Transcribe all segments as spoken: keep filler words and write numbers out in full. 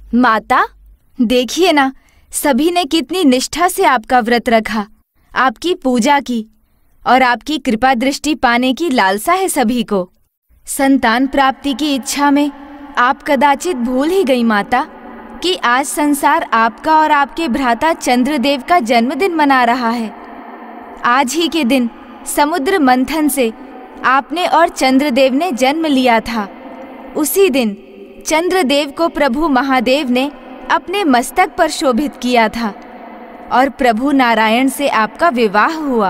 माता, देखिए ना, सभी ने कितनी निष्ठा से आपका व्रत रखा, आपकी पूजा की और आपकी कृपा दृष्टि पाने की लालसा है सभी को। संतान प्राप्ति की इच्छा में आप कदाचित भूल ही गई माता कि आज संसार आपका और आपके भ्राता चंद्रदेव का जन्मदिन मना रहा है। आज ही के दिन समुद्र मंथन से आपने और चंद्रदेव ने जन्म लिया था। उसी दिन चंद्रदेव को प्रभु महादेव ने अपने मस्तक पर शोभित किया था और प्रभु नारायण से आपका विवाह हुआ।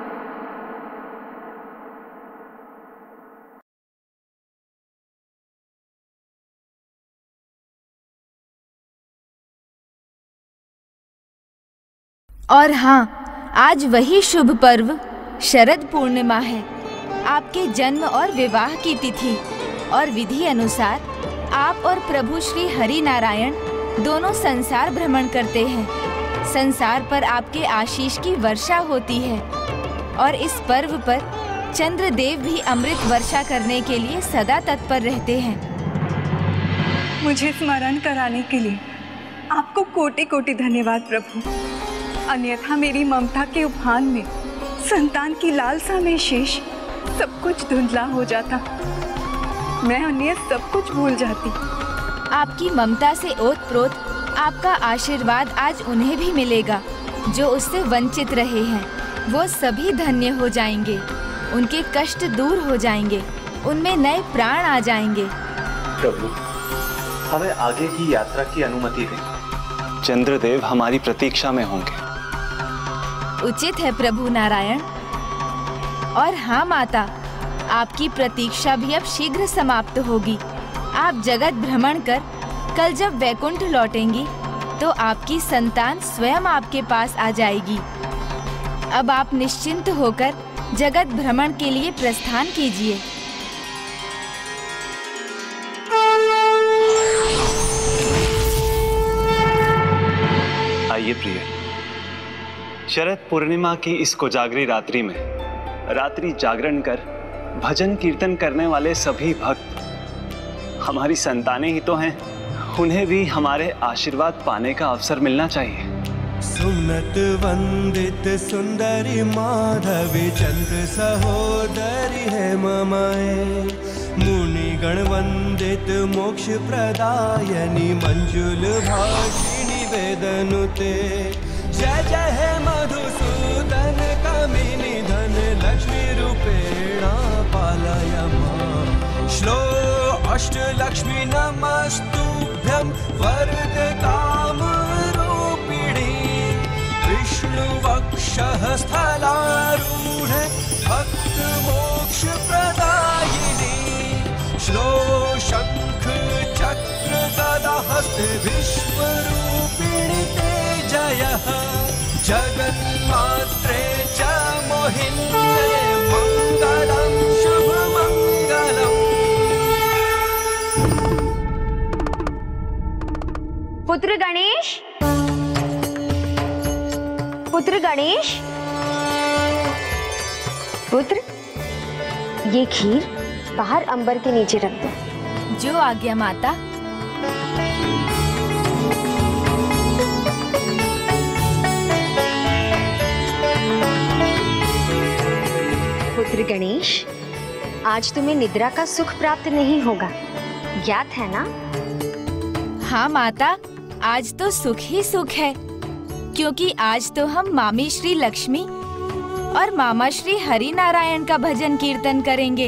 और हाँ, आज वही शुभ पर्व शरद पूर्णिमा है। आपके जन्म और विवाह की तिथि और विधि अनुसार आप और प्रभु श्री हरि नारायण दोनों संसार भ्रमण करते हैं। संसार पर आपके आशीष की वर्षा होती है और इस पर्व पर चंद्रदेव भी अमृत वर्षा करने के लिए सदा तत्पर रहते हैं। मुझे स्मरण कराने के लिए आपको कोटि कोटि धन्यवाद प्रभु, अन्यथा मेरी ममता के उफान में, संतान की लालसा में शेष सब कुछ धुंधला हो जाता। मैं अन्य सब कुछ भूल जाती। आपकी ममता से ओतप्रोत आपका आशीर्वाद आज उन्हें भी मिलेगा जो उससे वंचित रहे हैं। वो सभी धन्य हो जाएंगे, उनके कष्ट दूर हो जाएंगे, उनमें नए प्राण आ जाएंगे। प्रभु, हमें आगे की यात्रा की अनुमति दें। चंद्रदेव हमारी प्रतीक्षा में होंगे। उचित है प्रभु नारायण। और हाँ माता, आपकी प्रतीक्षा भी अब शीघ्र समाप्त होगी। आप जगत भ्रमण कर कल जब वैकुंठ लौटेंगी तो आपकी संतान स्वयं आपके पास आ जाएगी। अब आप निश्चिंत होकर जगत भ्रमण के लिए प्रस्थान कीजिए। आइए प्रिय, शरद पूर्णिमा की इस कोजागरी रात्रि में रात्रि जागरण कर भजन कीर्तन करने वाले सभी भक्त हमारी संतानें ही तो हैं, उन्हें भी हमारे आशीर्वाद पाने का अवसर मिलना चाहिए। सुमनत वंदित सुंदरी माधवी चंद्र सहोदरी है ममाए, मुनि गण वंदित मोक्ष प्रदायनी मंजुल भाषिणी वेदनुते। जय जय है मधुसूदन कामिनी धन लक्ष्मी रूपेणा पालय मां। श्लो अष्ट लक्ष्मी नमस्तुभ्यं वरद काम रूपिणी। विष्णु वक्षः स्थलारूढ़ भक्त मोक्ष प्रदायिनी। श्लो शंख चक्र गदा हस्त विश्वरूपिणी ते जयः। जगन्मात्रे च मोहिन्ये मंगलम शुभ मंगलम। पुत्र गणेश, पुत्र गणेश, पुत्र, ये खीर बाहर अंबर के नीचे रख दो। जो आज्ञा माता। पुत्र गणेश, आज तुम्हें निद्रा का सुख प्राप्त नहीं होगा, ज्ञात है ना? हाँ माता, आज तो सुख ही सुख है, क्योंकि आज तो हम मामी श्री लक्ष्मी और मामा श्री हरि नारायण का भजन कीर्तन करेंगे।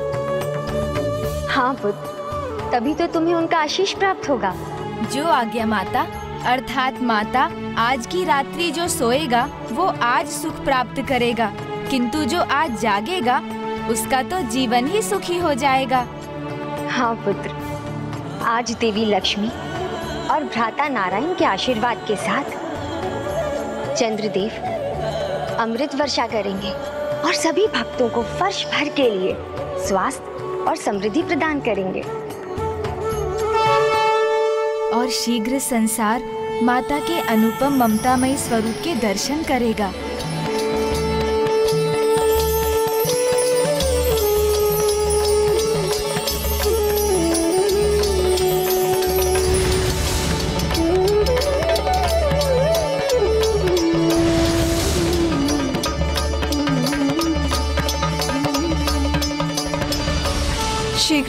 हाँ पुत्र, तभी तो तुम्हें उनका आशीष प्राप्त होगा। जो आज्ञा माता। अर्थात माता, आज की रात्रि जो सोएगा वो आज सुख प्राप्त करेगा, किंतु जो आज जागेगा उसका तो जीवन ही सुखी हो जाएगा। हाँ पुत्र, आज देवी लक्ष्मी और भ्राता नारायण के आशीर्वाद के साथ चंद्रदेव अमृत वर्षा करेंगे और सभी भक्तों को वर्ष भर के लिए स्वास्थ्य और समृद्धि प्रदान करेंगे। और शीघ्र संसार माता के अनुपम ममतामयी स्वरूप के दर्शन करेगा।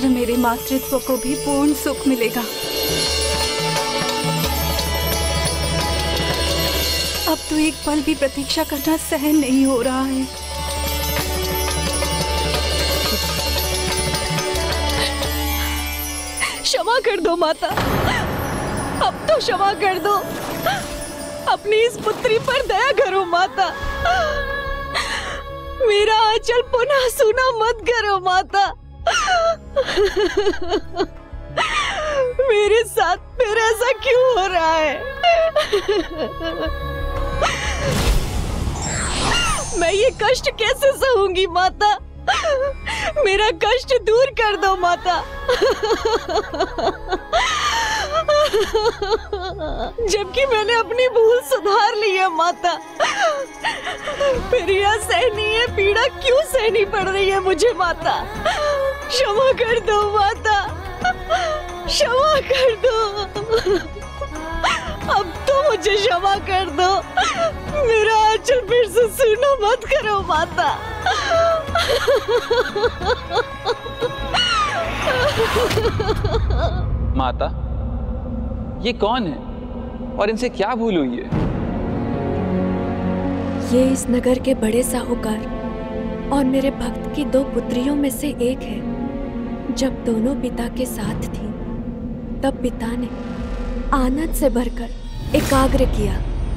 और मेरे मातृत्व को भी पूर्ण सुख मिलेगा। अब तो एक पल भी प्रतीक्षा करना सहन नहीं हो रहा है। क्षमा कर दो माता, अब तो क्षमा कर दो। अपनी इस पुत्री पर दया करो माता। मेरा आंचल पुनः सूना मत करो माता। मेरे साथ फिर ऐसा क्यों हो रहा है? मैं ये कष्ट कैसे सहूंगी माता? मेरा कष्ट दूर कर दो माता। जबकि मैंने अपनी भूल सुधार ली है माता, फिर यह सहनीय पीड़ा क्यों सहनी पड़ रही है मुझे माता? क्षमा कर दो माता, क्षमा कर दो। अब तो मुझे क्षमा कर दो। मेरा आंचल फिर से सूना मत करो माता। माता, ये कौन है और इनसे क्या भूल हुई है? ये इस नगर के बड़े साहूकार और मेरे भक्त की दो पुत्रियों में से एक है। जब दोनों पिता के साथ थीं, तब पिता ने आनंद से भरकर एकाग्र किया।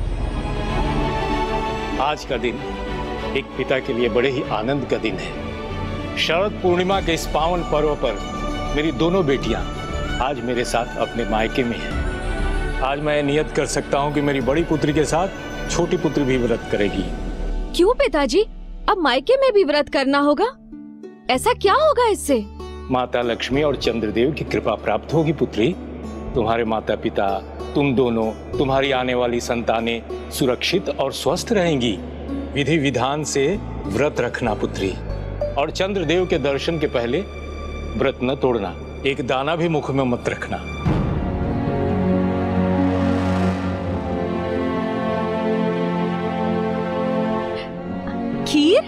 आज का दिन एक पिता के लिए बड़े ही आनंद का दिन है। शरद पूर्णिमा के इस पावन पर्व पर मेरी दोनों बेटियां आज मेरे साथ अपने मायके में हैं। आज मैं नियत कर सकता हूं कि मेरी बड़ी पुत्री के साथ छोटी पुत्री भी व्रत करेगी। क्यों पिताजी, अब मायके में भी व्रत करना होगा? ऐसा क्या होगा इससे? माता लक्ष्मी और चंद्रदेव की कृपा प्राप्त होगी पुत्री। तुम्हारे माता पिता, तुम दोनों, तुम्हारी आने वाली संतानें सुरक्षित और स्वस्थ रहेंगी। विधि विधान से व्रत रखना पुत्री, और चंद्रदेव के दर्शन के पहले व्रत न तोड़ना, एक दाना भी मुख में मत रखना। खीर?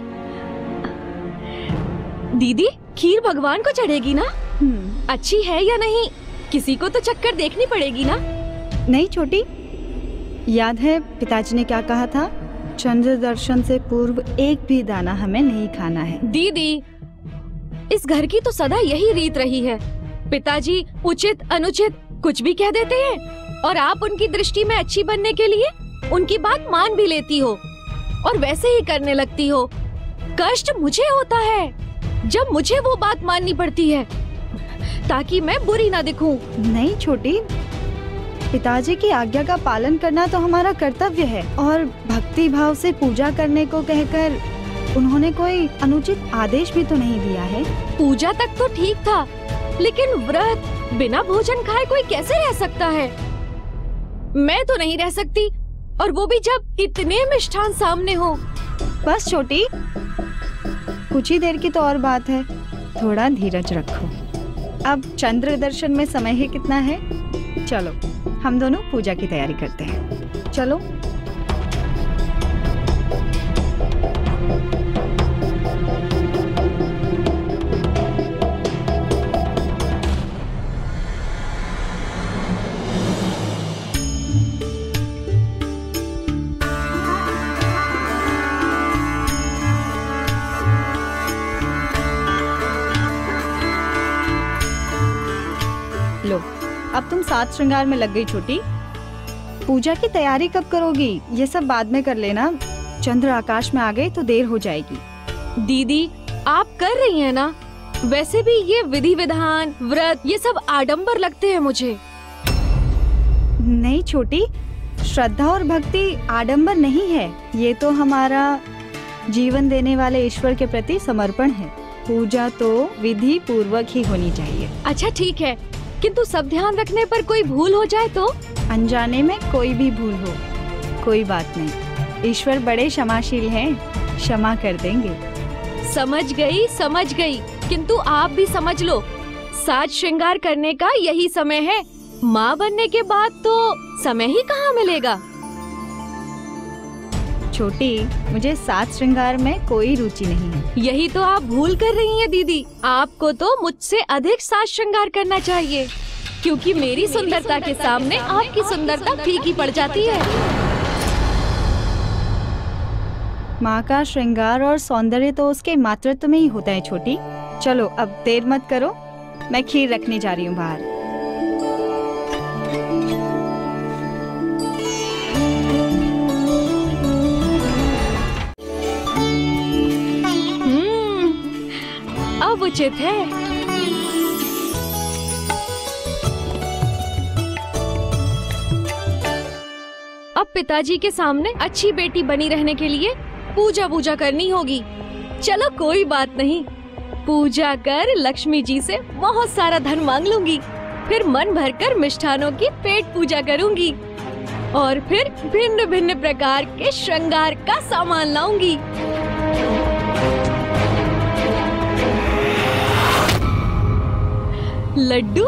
दीदी, खीर भगवान को चढ़ेगी ना? अच्छी है या नहीं, किसी को तो चक्कर देखनी पड़ेगी ना? नहीं छोटी, याद है पिताजी ने क्या कहा था? चंद्र दर्शन से पूर्व एक भी दाना हमें नहीं खाना है। दीदी, इस घर की तो सदा यही रीत रही है। पिताजी उचित अनुचित कुछ भी कह देते हैं और आप उनकी दृष्टि में अच्छी बनने के लिए उनकी बात मान भी लेती हो और वैसे ही करने लगती हो। कष्ट मुझे होता है जब मुझे वो बात माननी पड़ती है, ताकि मैं बुरी ना दिखूं। नहीं छोटी, पिताजी की आज्ञा का पालन करना तो हमारा कर्तव्य है, और भक्ति भाव से पूजा करने को कहकर उन्होंने कोई अनुचित आदेश भी तो नहीं दिया है। पूजा तक तो ठीक था, लेकिन व्रत बिना भोजन खाए कोई कैसे रह सकता है? मैं तो नहीं रह सकती, और वो भी जब इतने मिष्ठान सामने हो। बस छोटी, कुछ ही देर की तो और बात है, थोड़ा धीरज रखो। अब चंद्र दर्शन में समय ही कितना है? चलो हम दोनों पूजा की तैयारी करते हैं। चलो। लो, अब तुम सात श्रृंगार में लग गई छोटी। पूजा की तैयारी कब करोगी? ये सब बाद में कर लेना, चंद्र आकाश में आ गए तो देर हो जाएगी। दीदी, आप कर रही हैं ना? वैसे भी ये विधि विधान, व्रत, ये सब आडंबर लगते हैं मुझे। नहीं छोटी, श्रद्धा और भक्ति आडंबर नहीं है, ये तो हमारा जीवन देने वाले ईश्वर के प्रति समर्पण है। पूजा तो विधि पूर्वक ही होनी चाहिए। अच्छा ठीक है, किंतु सब ध्यान रखने पर कोई भूल हो जाए तो? अनजाने में कोई भी भूल हो, कोई बात नहीं, ईश्वर बड़े क्षमाशील हैं, क्षमा कर देंगे। समझ गई, समझ गई, किंतु आप भी समझ लो, साज श्रृंगार करने का यही समय है। माँ बनने के बाद तो समय ही कहाँ मिलेगा। छोटी, मुझे सात श्रृंगार में कोई रुचि नहीं है। यही तो आप भूल कर रही हैं दीदी। आपको तो मुझसे अधिक साज श्रृंगार करना चाहिए, क्योंकि मेरी सुंदरता के सामने आपकी सुंदरता फीकी पड़ जाती है। माँ का श्रृंगार और सौंदर्य तो उसके मातृत्व में ही होता है छोटी। चलो अब देर मत करो, मैं खीर रखने जा रही हूँ बाहर। अब उचित है। अब पिताजी के सामने अच्छी बेटी बनी रहने के लिए पूजा पूजा करनी होगी। चलो कोई बात नहीं, पूजा कर लक्ष्मी जी से बहुत सारा धन मांग लूंगी, फिर मन भरकर मिष्ठानों की पेट पूजा करूंगी और फिर भिन्न भिन्न प्रकार के श्रृंगार का सामान लाऊंगी। लड्डू,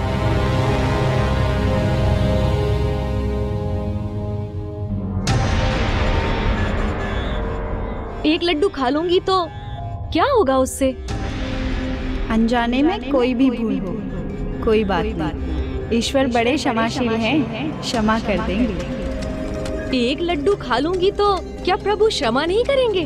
एक लड्डू खा लूंगी तो क्या होगा उससे? अनजाने में कोई भी भूल हो, कोई बात नहीं, ईश्वर बड़े क्षमाशील हैं, क्षमा कर देंगे। एक लड्डू खा लूंगी तो क्या प्रभु क्षमा नहीं करेंगे?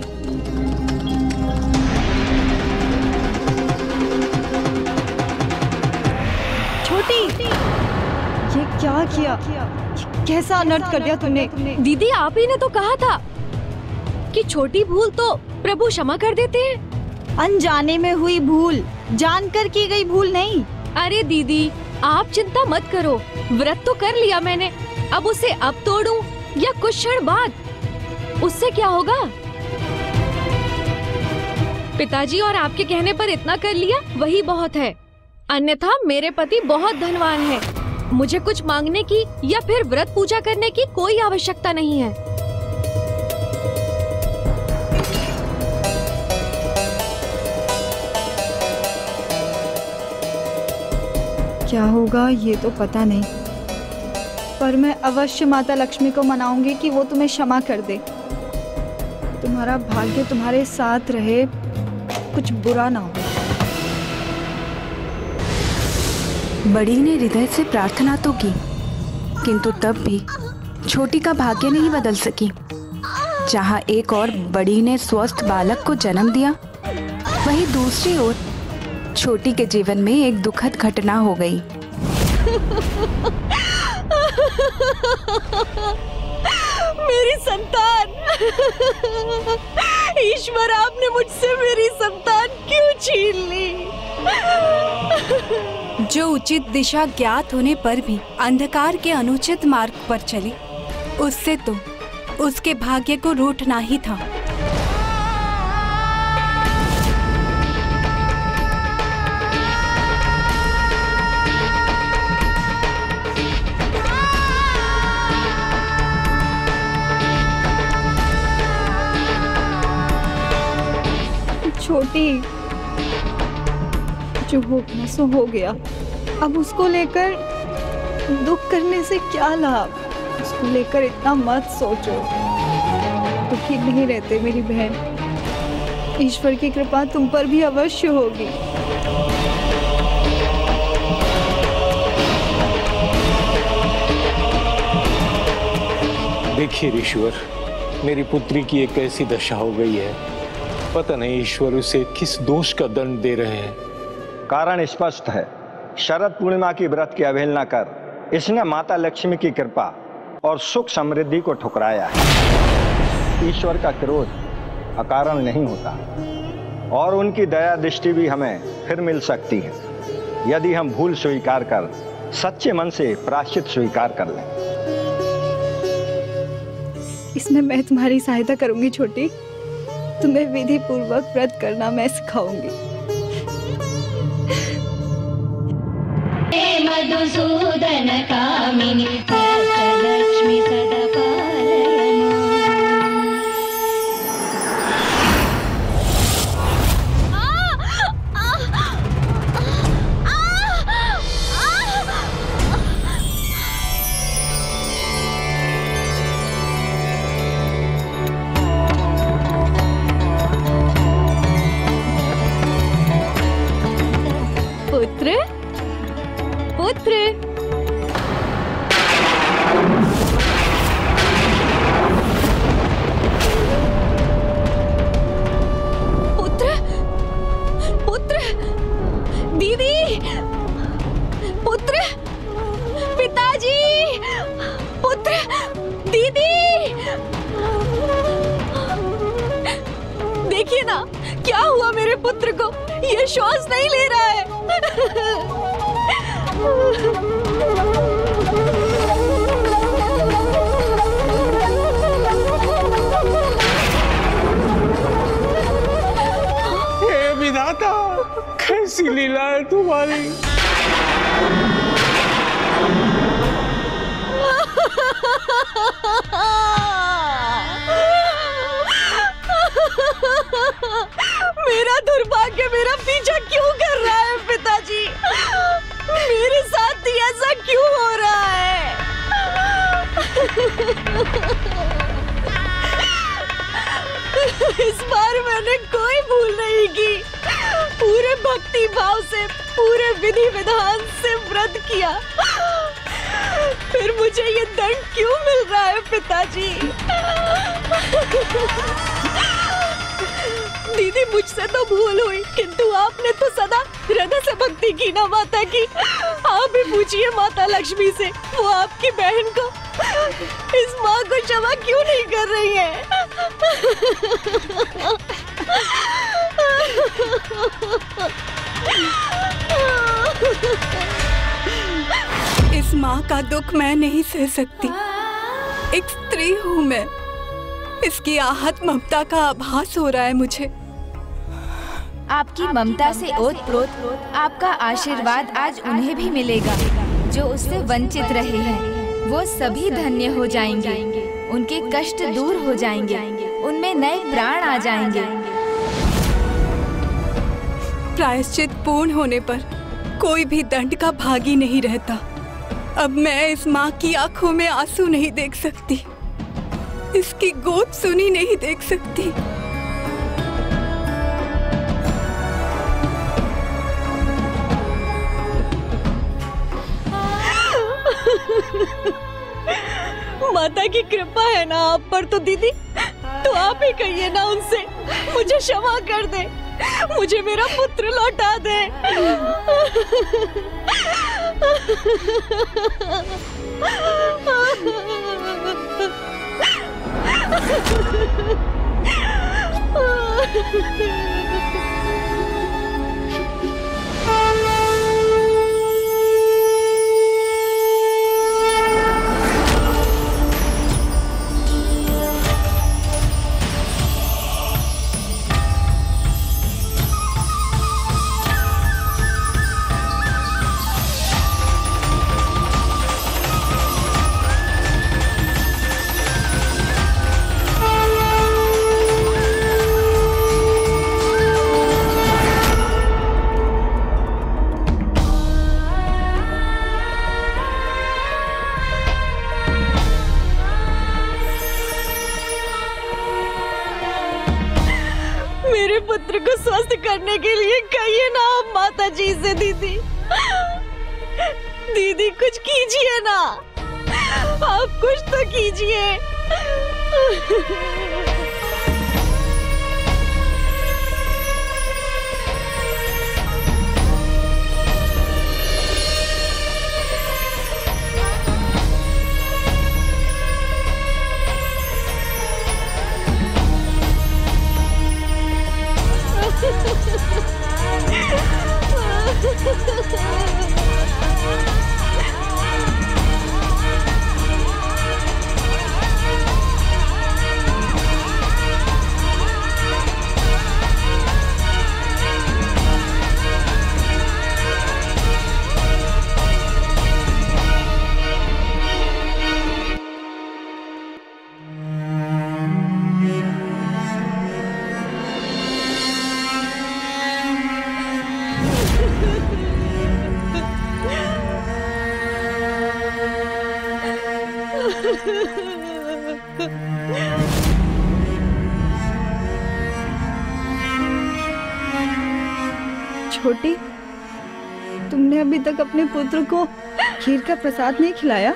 छोटी, ये क्या किया? कैसा अनर्थ कर दिया तूने? दीदी आप ही ने तो कहा था कि छोटी भूल तो प्रभु क्षमा कर देते हैं। अनजाने में हुई भूल, जानकर की गई भूल नहीं। अरे दीदी आप चिंता मत करो, व्रत तो कर लिया मैंने, अब उसे अब तोड़ूं या कुछ क्षण बाद, उससे क्या होगा? पिताजी और आपके कहने पर इतना कर लिया वही बहुत है, अन्यथा मेरे पति बहुत धनवान है, मुझे कुछ मांगने की या फिर व्रत पूजा करने की कोई आवश्यकता नहीं है। क्या होगा ये तो पता नहीं, पर मैं अवश्य माता लक्ष्मी को मनाऊंगी कि वो तुम्हें क्षमा कर दे। तुम्हारा भाग्य तुम्हारे साथ रहे, कुछ बुरा ना हो। बड़ी ने हृदय से प्रार्थना तो की, किंतु तब भी छोटी का भाग्य नहीं बदल सकी। जहाँ एक और बड़ी ने स्वस्थ बालक को जन्म दिया, वहीं दूसरी ओर छोटी के जीवन में एक दुखद घटना हो गई। मेरी संतान! ईश्वर आपने मुझसे मेरी संतान क्यों छीन ली? जो उचित दिशा ज्ञात होने पर भी अंधकार के अनुचित मार्ग पर चली, उससे तो उसके भाग्य को रूठना ही था। छोटी, जो होना सो हो गया, अब उसको लेकर दुख करने से क्या लाभ? उसको लेकर इतना मत सोचो, दुखी नहीं रहते मेरी बहन। ईश्वर की कृपा तुम पर भी अवश्य होगी। देखिए ईश्वर, मेरी पुत्री की एक ऐसी दशा हो गई है, पता नहीं ईश्वर उसे किस दोष का दंड दे रहे हैं। कारण स्पष्ट है, शरद पूर्णिमा की व्रत की अवहेलना कर इसने माता लक्ष्मी की कृपा और सुख समृद्धि को ठुकराया है। ईश्वर का क्रोध अकारण नहीं होता और उनकी दया दृष्टि भी हमें फिर मिल सकती है, यदि हम भूल स्वीकार कर सच्चे मन से प्रायश्चित स्वीकार कर लें। इसमें मैं तुम्हारी सहायता करूंगी छोटी, तुम्हें विधि पूर्वक व्रत करना मैं सिखाऊंगी। मधुसूदन कामिनी लक्ष्मी सदा पालयनु। ना, क्या हुआ मेरे पुत्र को? ये श्वास नहीं ले रहा है। हे विधाता, कैसी लीला है तुम्हारी। मेरा दुर्भाग्य मेरा पीछा क्यों कर रहा है पिताजी? मेरे साथ ही ऐसा क्यों हो रहा है? इस बार मैंने कोई भूल नहीं की। पूरे भक्ति भाव से, पूरे विधि विधान से व्रत किया, फिर मुझे ये दंड क्यों मिल रहा है पिताजी? दीदी मुझसे तो भूल हुई, किंतु आपने तो सदा हृदय से भक्ति की ना माता की। आप भी पूछिए माता लक्ष्मी से, वो आपकी बहन को, इस माँ को क्षमा क्यों नहीं कर रही है? इस माँ का दुख मैं नहीं सह सकती। एक स्त्री हूँ मैं, इसकी आहत ममता का आभास हो रहा है मुझे। आपकी ममता से ओतप्रोत आपका आशीर्वाद आज उन्हें भी मिलेगा जो उससे वंचित रहे हैं। वो सभी धन्य हो जाएंगे, उनके कष्ट दूर हो जाएंगे, उनमें नए प्राण आ जाएंगे। प्रायश्चित पूर्ण होने पर कोई भी दंड का भागी नहीं रहता। अब मैं इस माँ की आंखों में आंसू नहीं देख सकती, इसकी गोद सुनी नहीं देख सकती। माता की कृपा है ना आप पर तो दीदी, तो आप ही कहिए ना उनसे मुझे क्षमा कर दे, मुझे मेरा पुत्र लौटा दे। पुत्र को स्वस्थ करने के लिए कहिए ना आप माता जी से। दीदी दीदी कुछ कीजिए ना, आप कुछ तो कीजिए। छोटी, तुमने अभी तक अपने पुत्र को खीर का प्रसाद नहीं खिलाया?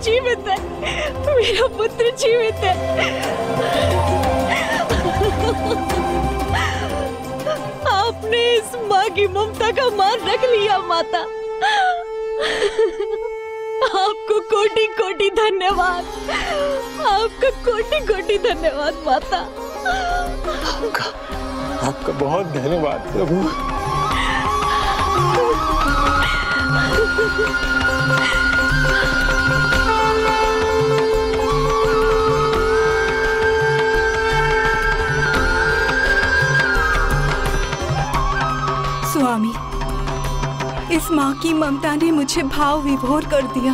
जीवित है, मेरा पुत्र जीवित है। आपने इस माँ की ममता का मान रख लिया माता। आपको कोटि कोटि धन्यवाद, आपका कोटि कोटि धन्यवाद माता। आपका आपका बहुत धन्यवाद प्रभु। स्वामी, इस माँ की ममता ने मुझे भाव विभोर कर दिया।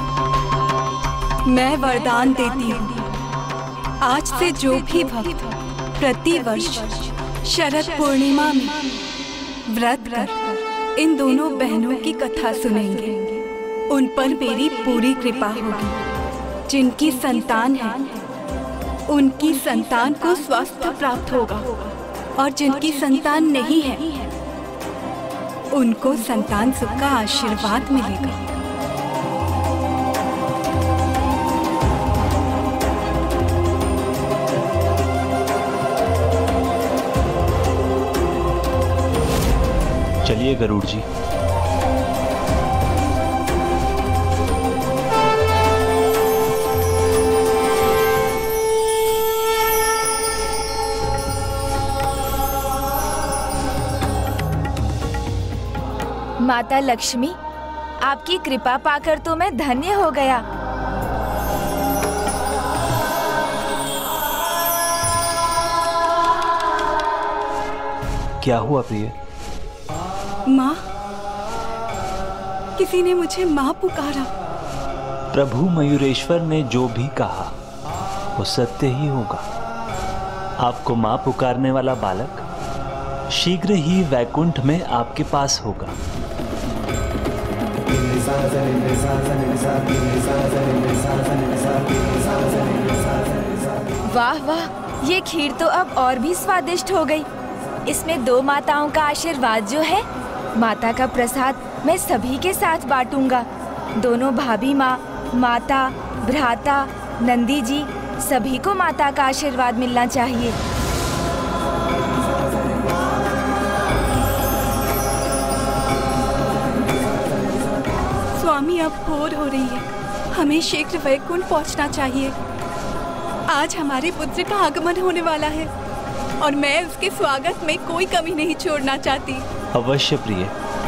मैं वरदान देती हूँ, आज से जो भी भक्त प्रति वर्ष शरद पूर्णिमा में व्रत कर इन दोनों बहनों की कथा सुनेंगे, उन पर मेरी पूरी कृपा होगी। जिनकी संतान है उनकी संतान को स्वास्थ्य प्राप्त होगा, और जिनकी संतान नहीं है उनको संतान सुख का आशीर्वाद मिलेगा। चलिए गरुड़ जी। माता लक्ष्मी, आपकी कृपा पाकर तो मैं धन्य हो गया। क्या हुआ प्रिय? माँ, किसी ने मुझे माँ पुकारा। प्रभु मयूरेश्वर ने जो भी कहा वो सत्य ही होगा। आपको माँ पुकारने वाला बालक शीघ्र ही वैकुंठ में आपके पास होगा। वाह वाह, ये खीर तो अब और भी स्वादिष्ट हो गई। इसमें दो माताओं का आशीर्वाद जो है, माता का प्रसाद मैं सभी के साथ बांटूंगा। दोनों भाभी माँ, माता, भ्राता, नंदी जी, सभी को माता का आशीर्वाद मिलना चाहिए। स्वामी, अब भोर हो रही है, हमें शीघ्र वैकुंठ पहुंचना चाहिए। आज हमारे पुत्र का आगमन होने वाला है और मैं उसके स्वागत में कोई कमी नहीं छोड़ना चाहती। अवश्य प्रिय।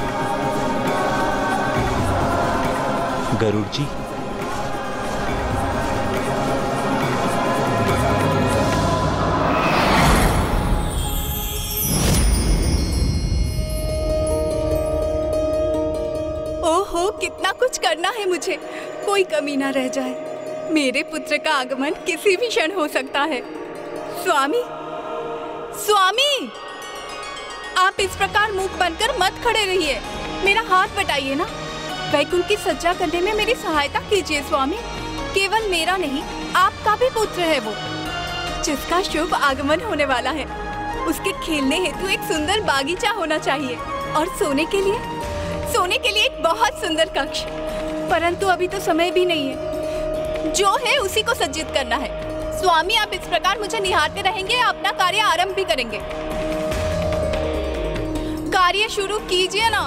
गरुड़ जी, ओहो, कितना कुछ करना है मुझे, कोई कमी ना रह जाए। मेरे पुत्र का आगमन किसी भी क्षण हो सकता है। स्वामी, स्वामी, आप इस प्रकार मूक बनकर मत खड़े रहिए, मेरा हाथ बटाइए ना। वैकुंठ की सज्जा करने में मेरी सहायता कीजिए स्वामी। केवल मेरा नहीं, आपका भी पुत्र है वो, जिसका शुभ आगमन होने वाला है। उसके खेलने हेतु एक सुंदर बागीचा होना चाहिए और सोने के लिए सोने के लिए एक बहुत सुंदर कक्ष। परंतु अभी तो समय भी नहीं है, जो है उसी को सज्जित करना है। स्वामी, आप इस प्रकार मुझे निहारते रहेंगे या अपना कार्य आरंभ भी करेंगे? कार्य शुरू कीजिए ना।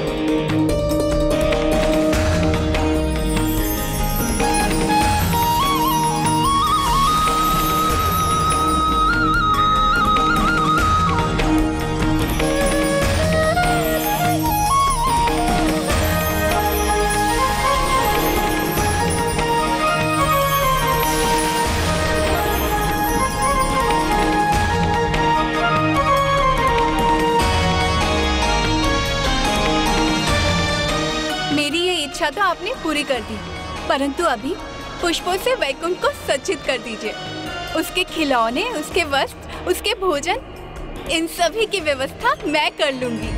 तो आपने पूरी कर दी, परंतु अभी पुष्पों से वैकुंठ को सज्जित कर दीजिए। उसके खिलौने, उसके वस्त्र, उसके भोजन, इन सभी की व्यवस्था मैं कर लूंगी।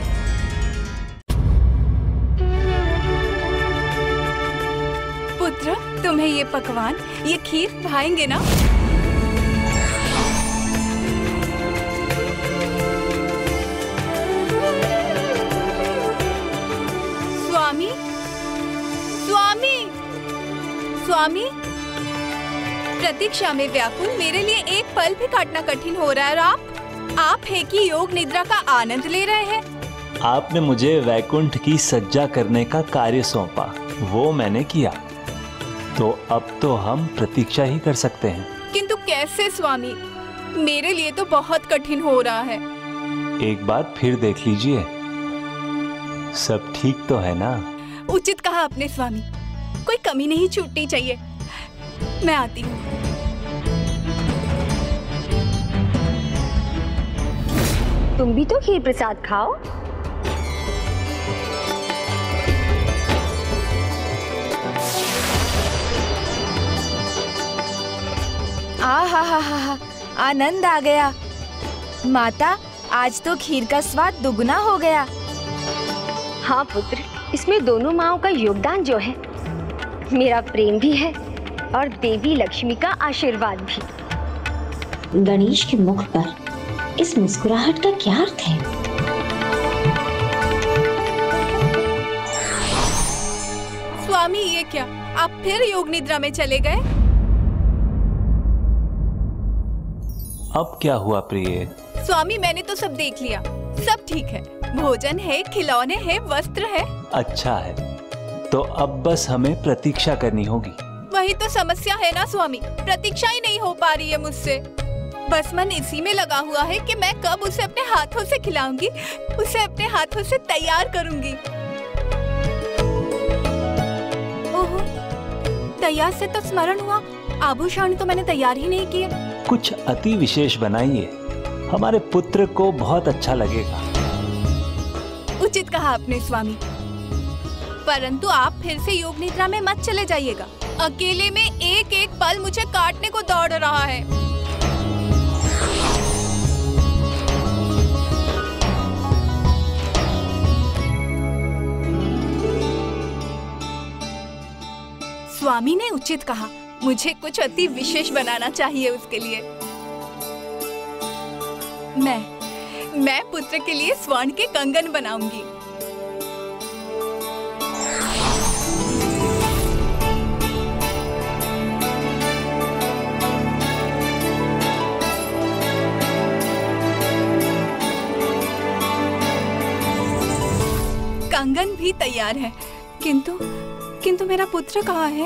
पुत्र, तुम्हें ये पकवान, ये खीर भाएंगे ना? स्वामी, स्वामी, स्वामी, प्रतीक्षा में व्याकुल मेरे लिए एक पल भी काटना कठिन हो रहा है। और आप आप है कि योग निद्रा का आनंद ले रहे हैं। आपने मुझे वैकुंठ की सज्जा करने का कार्य सौंपा, वो मैंने किया, तो अब तो हम प्रतीक्षा ही कर सकते हैं। किंतु कैसे स्वामी, मेरे लिए तो बहुत कठिन हो रहा है। एक बार फिर देख लीजिए, सब ठीक तो है ना? उचित कहा अपने स्वामी, कोई कमी नहीं छूटनी चाहिए। मैं आती हूँ। तुम भी तो खीर प्रसाद खाओ। आ हा हा हा हा, आनंद आ गया। माता, आज तो खीर का स्वाद दुगना हो गया। हाँ पुत्र, इसमें दोनों माँओं का योगदान जो है, मेरा प्रेम भी है और देवी लक्ष्मी का आशीर्वाद भी। गणेश के मुख पर इस मुस्कुराहट का क्या अर्थ है? स्वामी, ये क्या, आप फिर योग निद्रा में चले गए? अब क्या हुआ प्रिय? स्वामी, मैंने तो सब देख लिया, सब ठीक है। भोजन है, खिलौने हैं, वस्त्र है। अच्छा है, तो अब बस हमें प्रतीक्षा करनी होगी। वही तो समस्या है ना स्वामी, प्रतीक्षा ही नहीं हो पा रही है मुझसे। बस मन इसी में लगा हुआ है कि मैं कब उसे अपने हाथों से खिलाऊंगी, उसे अपने हाथों से तैयार करूंगी। ओहो, तैयार से तो स्मरण हुआ, आभूषण तो मैंने तैयार ही नहीं किए। कुछ अति विशेष बनाइए, हमारे पुत्र को बहुत अच्छा लगेगा। उचित कहा आपने स्वामी, परंतु आप फिर से योग निद्रा में मत चले जाइएगा। अकेले में एक एक पल मुझे काटने को दौड़ रहा है। स्वामी ने उचित कहा, मुझे कुछ अति विशेष बनाना चाहिए उसके लिए। मैं मैं पुत्र के लिए स्वर्ण के कंगन बनाऊंगी। कंगन भी तैयार है, किंतु किंतु मेरा पुत्र कहाँ है?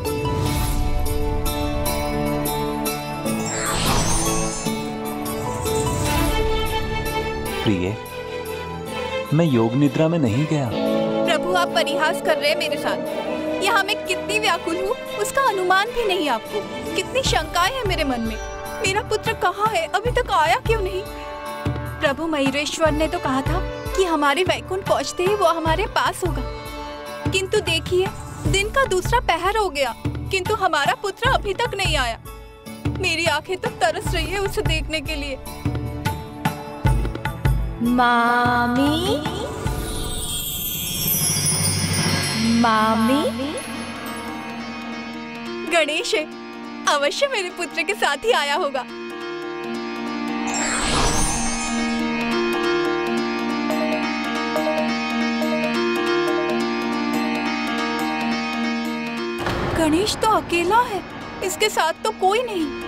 प्रिय, मैं योग निद्रा में नहीं गया। प्रभु, आप परिहास कर रहे हैं मेरे साथ। यहाँ मैं कितनी व्याकुल हूँ उसका अनुमान भी नहीं आपको। कितनी शंकाएं हैं मेरे मन में। मेरा पुत्र कहाँ है, अभी तक आया क्यों नहीं? प्रभु मयूरेश्वर ने तो कहा था कि हमारे वैकुंठ पहुँचते ही वो हमारे पास होगा, किंतु देखिए दिन का दूसरा पहर हो गया, किंतु हमारा पुत्र अभी तक नहीं आया। मेरी आंखें तो तरस रही है उसे देखने के लिए। मामी, मामी, गणेश है, अवश्य मेरे पुत्र के साथ ही आया होगा। गणेश तो अकेला है, इसके साथ तो कोई नहीं।